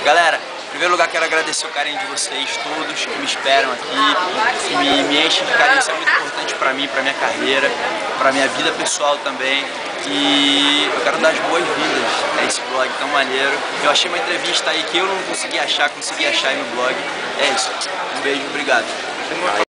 Galera, em primeiro lugar quero agradecer o carinho de vocês todos que me esperam aqui, que me enchem de carinho. Isso é muito importante pra mim, pra minha carreira, pra minha vida pessoal também. E eu quero dar as boas-vindas a esse blog tão maneiro. Eu achei uma entrevista aí que eu não consegui achar, consegui achar aí no blog. É isso. Um beijo, obrigado.